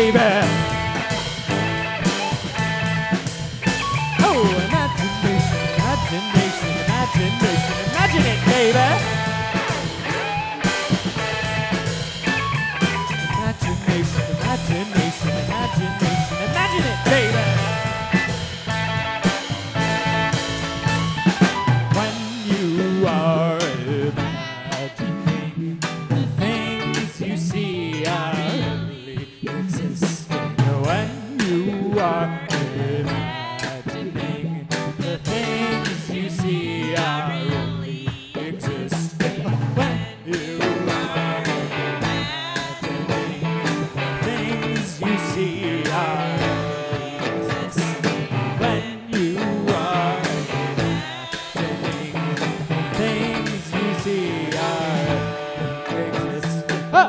baby. Oh, imagination, imagination, imagination, imagine it, baby. Imagination, imagination, imagination, imagine it, baby. When you are imagining the things you see are really existing. When you are imagining the things you see are really existing. When you are imagining the things you see are really existing. When you are imagining the things you see are existing. Oh!